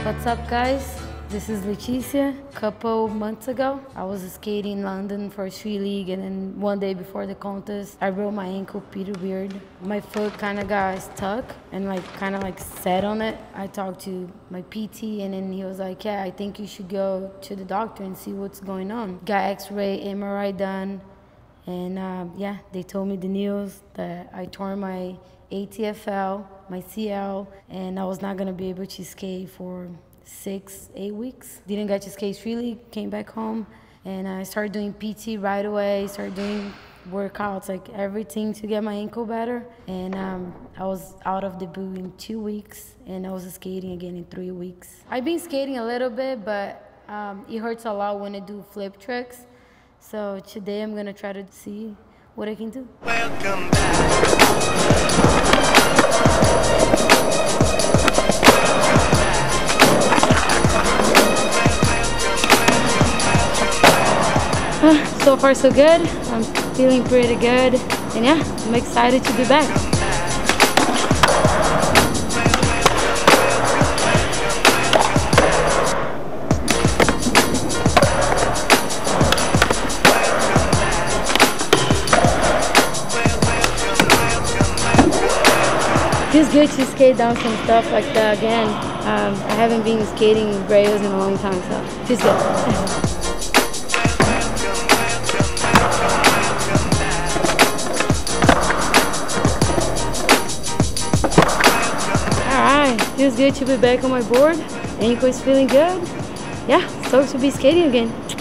What's up, guys? This is Leticia. A couple months ago, I was skating in London for a street league, and then one day before the contest, I broke my ankle pretty weird. My foot kind of got stuck and kind of sat on it. I talked to my PT, and then he was like, yeah, I think you should go to the doctor and see what's going on. Got x-ray, MRI done, and yeah, they told me the news that I tore my ATFL, my CL, and I was not gonna be able to skate for 6-8 weeks. Didn't get to skate freely, came back home, and I started doing PT right away, started doing workouts, everything to get my ankle better. And I was out of the boot in 2 weeks, and I was skating again in 3 weeks. I've been skating a little bit, but it hurts a lot when I do flip tricks. So today I'm gonna try to see what I can do. Welcome back. So far so good. I'm feeling pretty good, and yeah, I'm excited to be back. Feels good to skate down some stuff like that again. I haven't been skating rails in a long time, so feels good. Feels good to be back on my board. Ankle is feeling good. Yeah, stoked to be skating again.